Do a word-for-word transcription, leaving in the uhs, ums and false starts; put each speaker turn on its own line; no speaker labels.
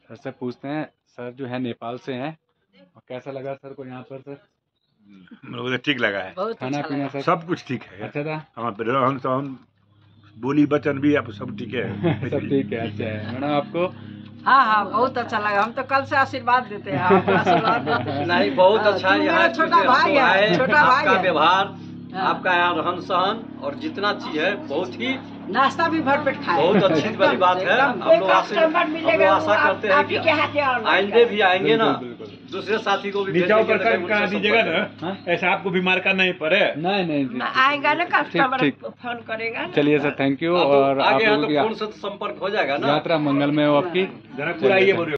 Sir से पूछते हैं, सर जो है नेपाल से हैं, और कैसा लगा सर को यहाँ पर? सर
मुझे ठीक लगा है,
खाना पीना सर
सब कुछ ठीक है।
अच्छा था?
हाँ, रहन सहन बोली वचन भी आप सब ठीक है।
सब ठीक है, अच्छा है। मैडम आपको?
हाँ हाँ बहुत अच्छा लगा, हम तो कल से आशीर्वाद देते हैं, आपको आशीर्वाद देते हैं।
नहीं बहुत अच्छा है यहाँ
छोटा भाई है, छोटा भाई
आपका
है।
व्यवहार, आपका यहाँ रहन सहन और जितना चीज है बहुत ही
नाश्ता भी भरपेट खाए,
बहुत अच्छी वाली बात है। हम लोग आशा हम लोग आशा करते हैं कि आइंदे भी आएंगे ना, दूसरे साथी को भी
नीचा ऊपर कर करा दीजिएगा ना, ऐसा आपको बीमार का नहीं पड़े।
नहीं नहीं
आएगा ना कस्टमर
ठीक।
फोन करेगा।
चलिए सर, थैंक यू। और आप
आगे यहाँ
लोगों
तो
की
फोन से संपर्क हो जाएगा ना।
यात्रा मंगलमय हो आपकी।
जरा पूरा ये बोलिए।